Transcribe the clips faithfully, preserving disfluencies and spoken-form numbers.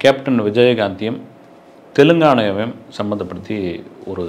Captain விஜயகாந்தையும் தெலுங்கானாவையும் சம்மந்தப்படுத்தி ஒரு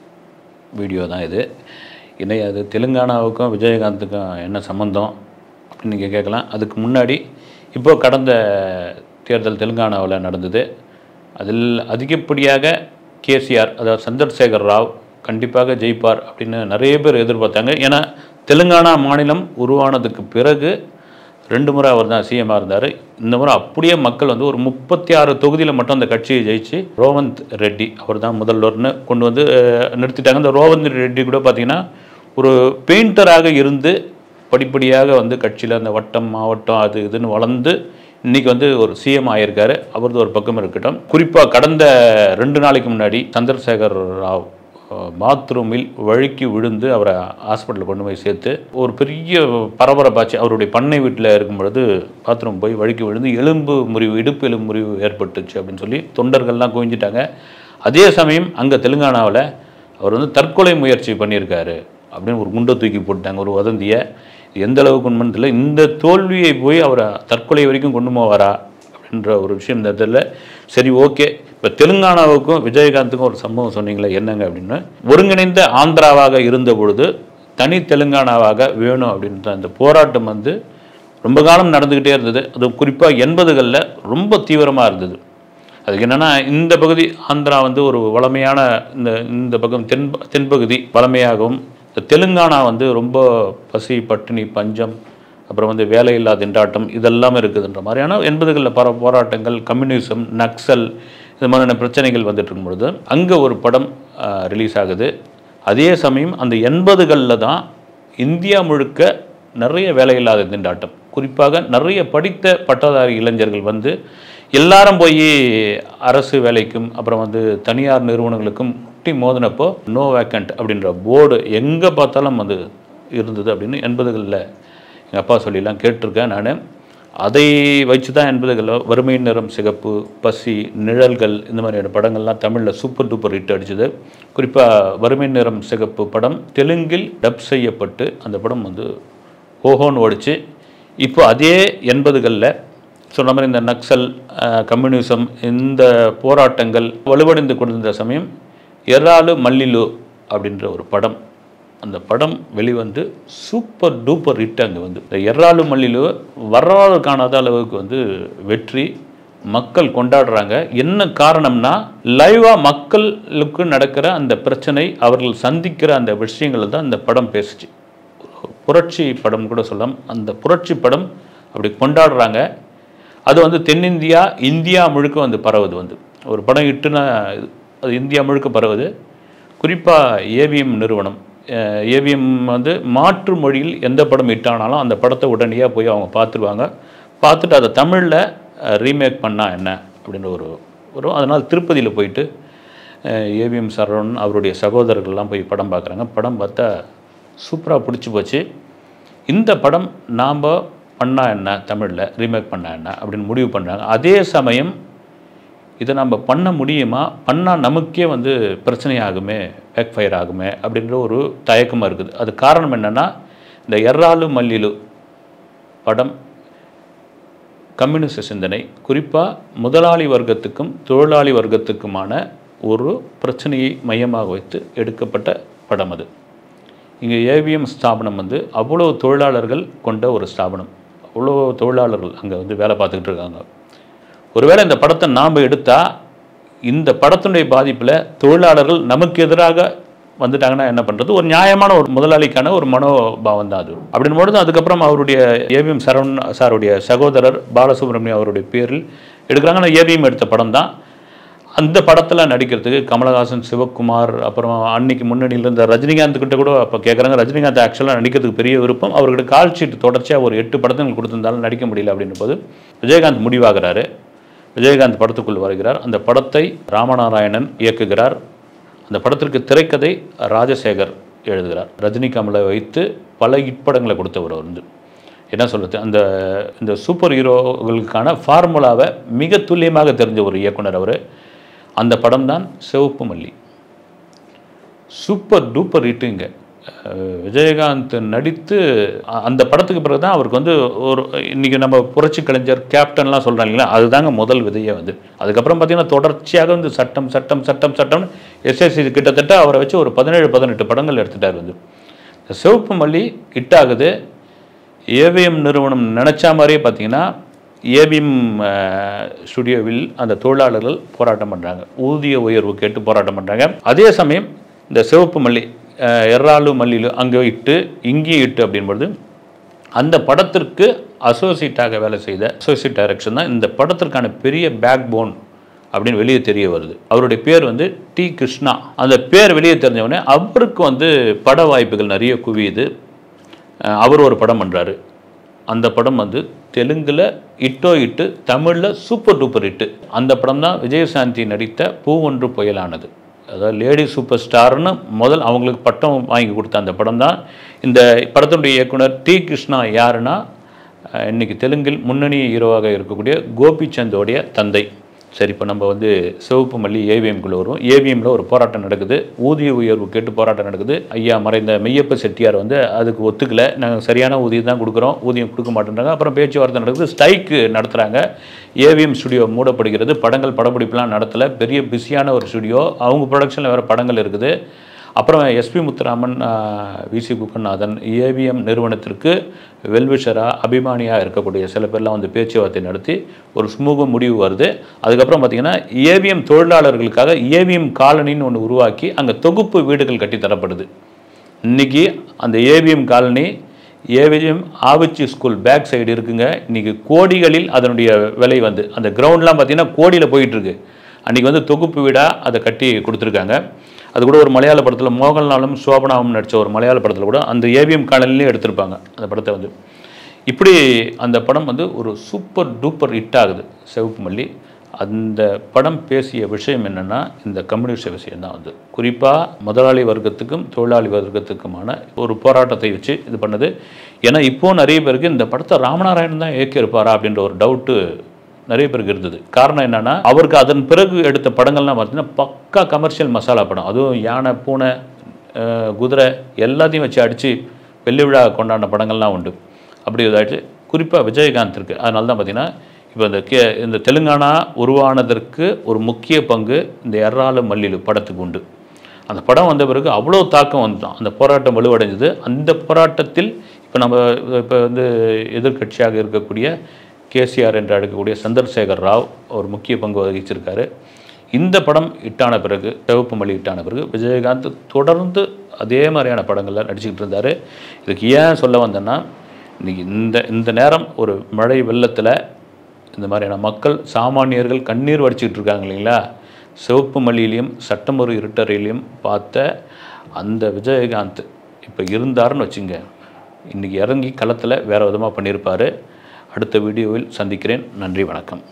video தான் இது. இன்னை அது தெலுங்கானாவுக்கும் விஜயகாந்துக்கும் என்ன சம்மந்தம் அப்படின்னு நீங்கள் கேட்கலாம். அதுக்கு முன்னாடி இப்போ கடந்த தேர்தல் தெலுங்கானாவில் நடந்தது. அதில் அதிகப்படியாக கேசிஆர், அதாவது சந்திரசேகர் ராவ் கண்டிப்பாக ஜெயிப்பார் அப்படின்னு நிறைய பேர் எதிர்பார்த்தாங்க. ஏன்னா தெலுங்கானா மாநிலம் உருவானதுக்கு பிறகு ரெண்டு முறை அவர் தான் சிஎம்மாக இருந்தார். இந்த முறை அப்படியே மக்கள் வந்து ஒரு முப்பத்தி ஆறு தொகுதியில் மட்டும் அந்த கட்சியை ஜெயிச்சு ரோவந்த் ரெட்டி அவர் தான் முதல்வர்னு கொண்டு வந்து நிறுத்திட்டாங்க. இந்த ரோவந்த் ரெட்டி கூட பார்த்திங்கன்னா ஒரு பெயிண்டராக இருந்து படிப்படியாக வந்து கட்சியில் அந்த வட்டம் மாவட்டம் அது இதுன்னு வளர்ந்து இன்றைக்கி வந்து ஒரு சிஎம் ஆகியிருக்காரு. அவரது ஒரு பக்கம் இருக்கட்டும். குறிப்பாக கடந்த ரெண்டு நாளைக்கு முன்னாடி சந்திரசேகர் ராவ் பாத்ரூமில் வழுக்கி விழுந்து அவரை ஹாஸ்பிட்டலில் கொண்டு போய் சேர்த்து ஒரு பெரிய பரபரப்பாச்சு. அவருடைய பண்ணை வீட்டில் இருக்கும் பொழுது பாத்ரூம் போய் வழுக்கி விழுந்து எலும்பு முறிவு, இடுப்பு எலும்பு முறிவு ஏற்பட்டுச்சு அப்படின்னு சொல்லி தொண்டர்கள்லாம் குவிஞ்சிட்டாங்க. அதே சமயம் அங்கே தெலுங்கானாவில் அவர் வந்து தற்கொலை முயற்சி பண்ணியிருக்காரு அப்படின்னு ஒரு குண்டை தூக்கி போட்டாங்க, ஒரு வதந்தியை. எந்த அளவுக்கு உண்மைன்னு தெரியல. இந்த தோல்வியை போய் அவரை தற்கொலை வரைக்கும் கொண்டு போவாரா அப்படின்ற ஒரு விஷயம் இந்த இதில். சரி, ஓகே. இப்போ தெலுங்கானாவுக்கும் விஜயகாந்துக்கும் ஒரு சம்பவம் சொன்னீங்களே, என்னங்க அப்படின்னு. ஒருங்கிணைந்த ஆந்திராவாக இருந்த பொழுது தனி தெலுங்கானாவாக வேணும் அப்படின்ற அந்த போராட்டம் வந்து ரொம்ப காலம் நடந்துக்கிட்டே இருந்தது. அது குறிப்பாக எண்பதுகளில் ரொம்ப தீவிரமாக இருந்தது. அதுக்கு என்னென்னா, இந்த பகுதி ஆந்திரா வந்து ஒரு வளமையான இந்த இந்த பக்கம் தென் தென்பகுதி வளமையாகவும், இந்த தெலுங்கானா வந்து ரொம்ப பசி பட்டினி பஞ்சம் அப்புறம் வந்து வேலையில்லா திண்டாட்டம் இதெல்லாம் இருக்குதுன்ற மாதிரியான எண்பதுகளில் பல போராட்டங்கள், கம்யூனிசம், நக்சல் இது மாதிரியான பிரச்சனைகள் வந்துட்டு இருக்கும்பொழுது அங்கே ஒரு படம் ரிலீஸ் ஆகுது. அதே சமயம் அந்த எண்பதுகளில் தான் இந்தியா முழுக்க நிறைய வேலையில்லாத திண்டாட்டம், குறிப்பாக நிறைய படித்த பட்டதாரி இளைஞர்கள் வந்து எல்லாரும் போய் அரசு வேலைக்கும் அப்புறம் வந்து தனியார் நிறுவனங்களுக்கும் முட்டி மோதினப்போ நோ வேக்கண்ட் அப்படின்ற போர்டு எங்கே பார்த்தாலும் வந்து இருந்தது அப்படின்னு எண்பதுகளில் எங்கள் அப்பா சொல்லிலாம் கேட்டிருக்கேன் நான். அதை வச்சு தான் எண்பதுகளில் வறுமை நிறம் சிகப்பு, பசி, நிழல்கள் இந்த மாதிரியான படங்கள்லாம் தமிழில் சூப்பர் டூப்பர் ஹிட் அடிச்சது. குறிப்பாக வறுமை நிறம் சிகப்பு படம் தெலுங்கில் டப் செய்யப்பட்டு அந்த படம் வந்து ஓஹோன்னு ஓடிச்சு. இப்போ அதே எண்பதுகளில் சொன்ன மாதிரி இந்த நக்சல், கம்யூனிசம் இந்த போராட்டங்கள் வலுவடைந்து கொண்டிருந்த சமயம் எர்ராலு மல்லிலு அப்படின்ற ஒரு படம், அந்த படம் வெளிவந்து சூப்பர் டூப்பர் ஹிட். அங்கே வந்து இந்த எர்ராலு மல்லிலு வரலாறு காணாத அளவுக்கு வந்து வெற்றி, மக்கள் கொண்டாடுறாங்க. என்ன காரணம்னா, லைவாக மக்களுக்கு நடக்கிற அந்த பிரச்சனை, அவர்கள் சந்திக்கிற அந்த விஷயங்களை தான் இந்த படம் பேசுச்சு. புரட்சி படம் கூட சொல்லலாம். அந்த புரட்சி படம் அப்படி கொண்டாடுறாங்க. அது வந்து தென்னிந்தியா இந்தியா முழுக்க வந்து பரவுது. வந்து ஒரு படம் இட்டுனா அது இந்தியா முழுக்க பரவுது. குறிப்பாக ஏவிஎம் நிறுவனம், ஏவிஎம் வந்து மாற்று மொழியில் எந்த படம் ஹிட்டானாலும் அந்த படத்தை உடனடியாக போய் அவங்க பார்த்துருவாங்க. பார்த்துட்டு அதை தமிழில் ரீமேக் பண்ணால் என்ன அப்படின்னு ஒரு வரும். அதனால் திருப்பதியில் போயிட்டு ஏவிஎம் சரவணன் அவருடைய சகோதரர்கள்லாம் போய் படம் பார்க்குறாங்க. படம் பார்த்தா சூப்பராக பிடிச்சி போச்சு. இந்த படம் நாம் பண்ணால் என்ன, தமிழில் ரீமேக் பண்ணால் என்ன அப்படின்னு முடிவு பண்ணுறாங்க. அதே சமயம் இதை நம்ம பண்ண முடியுமா, பண்ணால் நமக்கே வந்து பிரச்சனை ஆகுமே, பேக் ஃபயர் ஆகுமே அப்படின்ற ஒரு தயக்கமாக இருக்குது. அது காரணம் என்னென்னா, இந்த எர்ராலு மல்லிலு படம் கம்யூனிஸ்ட் சிந்தனை, குறிப்பாக முதலாளி வர்க்கத்துக்கும் தொழிலாளி வர்க்கத்துக்குமான ஒரு பிரச்சனையை மையமாக வைத்து எடுக்கப்பட்ட படம் அது. இங்கே ஏவிஎம் ஸ்தாபனம் வந்து அவ்வளோ தொழிலாளர்கள் கொண்ட ஒரு ஸ்தாபனம். அவ்வளோ தொழிலாளர்கள் அங்கே வந்து வேலை பார்த்துக்கிட்டு இருக்காங்க. ஒருவேளை இந்த படத்தை நாம் எடுத்தால் இந்த படத்தினுடைய பாதிப்பில் தொழிலாளர்கள் நமக்கு எதிராக வந்துட்டாங்கன்னா என்ன பண்ணுறது? ஒரு நியாயமான ஒரு முதலாளிக்கான ஒரு மனோபாவம் தான் அது. அப்படின் பொழுது அதுக்கப்புறம் அவருடைய ஏவிஎம் சரவணன் சாருடைய சகோதரர் பாலசுப்ரமணியம் அவருடைய பேரில் எடுக்கிறாங்க. ஆனால் ஏவிஎம் எடுத்த படம் தான். அந்த படத்தில் நடிக்கிறதுக்கு கமலஹாசன், சிவகுமார், அப்புறம் அன்னைக்கு முன்னணியில் இருந்த ரஜினிகாந்த் கிட்ட கூட அப்போ கேட்குறாங்க. ரஜினிகாந்த் ஆக்சுவலாக நடிக்கிறதுக்கு பெரிய விருப்பம். அவர்கிட்ட கால் ஷீட் தொடர்ச்சியாக ஒரு எட்டு படத்துக்கு கொடுத்திருந்தாலும் நடிக்க முடியல அப்படின்னும் போது விஜயகாந்த் முடிவாகிறாரு. விஜயகாந்த் படத்துக்குள் வருகிறார். அந்த படத்தை ராமநாராயணன் இயக்குகிறார். அந்த படத்திற்கு திரைக்கதை ராஜசேகர் எழுதுகிறார். ரஜினி கமலை வைத்து பல இப்படங்களை கொடுத்தவர் வந்து என்ன சொல்கிறது, அந்த இந்த சூப்பர் ஹீரோகளுக்கான ஃபார்முலாவை மிக துல்லியமாக தெரிஞ்ச ஒரு இயக்குனர் அவர். அந்த படம் தான் சிவப்பு மல்லி. Super duper ஹிட்டுங்க. விஜயகாந்த் நடித்து அந்த படத்துக்கு பிறகு தான் அவருக்கு வந்து ஒரு இன்றைக்கி நம்ம புரட்சி கலைஞர் கேப்டன்லாம் சொல்கிறாங்க இல்லைங்களா, அதுதாங்க முதல் விதையே வந்து. அதுக்கப்புறம் பார்த்திங்கன்னா தொடர்ச்சியாக வந்து சட்டம் சட்டம் சட்டம் சட்டம்னு எஸ்எஸ்சி கிட்டத்தட்ட அவரை வச்சு ஒரு பதினேழு பதினெட்டு படங்கள் எடுத்துட்டார் வந்து. சிவப்பு மல்லி ஹிட் ஆகுது. ஏவிஎம் நிறுவனம் நினச்சா மாதிரியே பார்த்திங்கன்னா ஏவிஎம் ஸ்டுடியோவில் அந்த தொழிலாளர்கள் போராட்டம் பண்ணுறாங்க, ஊதிய உயர்வு கேட்டு போராட்டம் பண்ணுறாங்க. அதே சமயம் இந்த சிவப்பு மல்லி எர்ராலு மல்லிலு அங்கே இட்டு இங்கேயும் இட்டு அப்படின்போது அந்த படத்திற்கு அசோசியேட்டாக வேலை செய்த அசோசியேட் டைரக்ஷன் தான் இந்த படத்திற்கான பெரிய பேக் போன் அப்படின்னு வெளியே தெரிய வருது. அவருடைய பேர் வந்து டி கிருஷ்ணா. அந்த பேர் வெளியே தெரிஞ்சவொடனே அவருக்கு வந்து பட வாய்ப்புகள் நிறைய குவியுது. அவர் ஒரு படம் பண்ணுறாரு. அந்த படம் வந்து தெலுங்கில் இட்டோ இட்டு, தமிழில் சூப்பர் டூப்பர் இட்டு. அந்த படம் தான் விஜயசாந்தி நடித்த பூ ஒன்று புயலானது. அதாவது லேடி சூப்பர் ஸ்டார்னு முதல் அவங்களுக்கு பட்டம் வாங்கி கொடுத்த அந்த படம் தான். இந்த படத்தினுடைய இயக்குனர் டி கிருஷ்ணா யாருன்னா, இன்றைக்கி தெலுங்கில் முன்னணி ஹீரோவாக இருக்கக்கூடிய கோபிச்சந்தோடைய தந்தை. சரி, இப்போ நம்ம வந்து சிவப்பு மல்லி ஏவிஎம்குள்ளே வரும். ஏவிஎம்மில் ஒரு போராட்டம் நடக்குது, ஊதிய உயர்வு கேட்டு போராட்டம் நடக்குது. ஐயா மறைந்த மெய்யப்ப செட்டியார் வந்து அதுக்கு ஒத்துக்கலை, நாங்கள் சரியான ஊதியம் தான் கொடுக்குறோம், ஊதியம் கொடுக்க மாட்டேன்றாங்க. அப்புறம் பேச்சுவார்த்தை நடக்குது, ஸ்ட்ரைக்கு நடத்துகிறாங்க. ஏவிஎம் ஸ்டுடியோ மூடப்படுகிறது. படங்கள் படப்பிடிப்புலாம் நடத்தலை, பெரிய பிஸியான ஒரு ஸ்டுடியோ, அவங்க ப்ரொடக்ஷனில் வேறு படங்கள் இருக்குது. அப்புறம் SP Muthuraman, VC Guhanathan AVM நிறுவனத்திற்கு வெல்விஷராக அபிமானியாக இருக்கக்கூடிய சில பேர்லாம் வந்து பேச்சுவார்த்தை நடத்தி ஒரு சுமூக முடிவு வருது. அதுக்கப்புறம் பார்த்திங்கன்னா ஏவிஎம் தொழிலாளர்களுக்காக ஏவிஎம் காலனின்னு ஒன்று உருவாக்கி அங்கே தொகுப்பு வீடுகள் கட்டி தரப்படுது. இன்றைக்கி அந்த AVM colony AVM Avichi school back side இருக்குங்க. இன்றைக்கி கோடிகளில் அதனுடைய விலை வந்து அந்த கிரவுண்ட்லாம் பார்த்திங்கன்னா கோடியில் போயிட்டுருக்கு. அன்றைக்கி வந்து தொகுப்பு வீடாக அதை கட்டி கொடுத்துருக்காங்க. அது கூட ஒரு மலையாள படத்தில் மோகன்லாலும் சோபனாவும் நடித்த ஒரு மலையாள படத்தில் கூட அந்த ஏவிஎம் காலனிலே எடுத்திருப்பாங்க அந்த படத்தை வந்து. இப்படி அந்த படம் வந்து ஒரு சூப்பர் டூப்பர் ஹிட் ஆகுது சிவப்பு மல்லி. அந்த படம் பேசிய விஷயம் என்னென்னா இந்த கம்யூனிஸ்ட் விஷயம் தான் வந்து. குறிப்பாக முதலாளி வர்க்கத்துக்கும் தொழிலாளி வர்க்கத்துக்குமான ஒரு போராட்டத்தை வச்சு இது பண்ணுது. ஏன்னா இப்போது நிறைய பேருக்கு இந்த படத்தை ராமநாராயணன் தான் இயக்கியிருப்பாரா அப்படின்ற ஒரு டவுட்டு நிறைய பேருக்கு இருந்தது. காரணம் என்னென்னா, அவருக்கு அதன் பிறகு எடுத்த படங்கள்லாம் பார்த்தீங்கன்னா பக்கா கமர்ஷியல் மசாலா படம். அதுவும் யானை, பூனை, குதிரை எல்லாத்தையும் வச்சு அடித்து வெள்ளி விழா கொண்டாடின படங்கள்லாம் உண்டு. அப்படி இதாகிடுச்சு. குறிப்பாக விஜயகாந்த் இருக்குது. அதனால தான் பார்த்திங்கன்னா இப்போ இந்த கே இந்த தெலுங்கானா உருவானதற்கு ஒரு முக்கிய பங்கு இந்த எர்ராலு மல்லிலு படத்துக்கு உண்டு. அந்த படம் வந்த பிறகு அவ்வளோ தாக்கம் வந்துடும். அந்த போராட்டம் வலுவடைஞ்சது. அந்த போராட்டத்தில் இப்போ நம்ம இப்போ வந்து எதிர்கட்சியாக இருக்கக்கூடிய கேசிஆர் என்று அழைக்கக்கூடிய சந்திரசேகர் ராவ் ஒரு முக்கிய பங்கு வகிச்சிருக்காரு. இந்த படம் ஹிட்டான பிறகு, சிவப்பு மல்லி ஹிட்டான பிறகு விஜயகாந்த் தொடர்ந்து அதே மாதிரியான படங்களில் நடிச்சுக்கிட்டு இருந்தார். இதுக்கு ஏன் சொல்ல வந்தேன்னா, இன்றைக்கி இந்த இந்த நேரம் ஒரு மழை வெள்ளத்தில் இந்த மாதிரியான மக்கள் சாமானியர்கள் கண்ணீர் வடிச்சிக்கிட்டு இருக்காங்க இல்லைங்களா. சிவப்பு மல்லியிலையும் சட்டம் ஒரு இருட்டறையிலையும் பார்த்த அந்த விஜயகாந்த் இப்போ இருந்தாருன்னு வச்சுங்க, இன்றைக்கி இறங்கி களத்தில் வேறு விதமாக பண்ணியிருப்பார். அடுத்த வீடியோவில் சந்திக்கிறேன். நன்றி, வணக்கம்.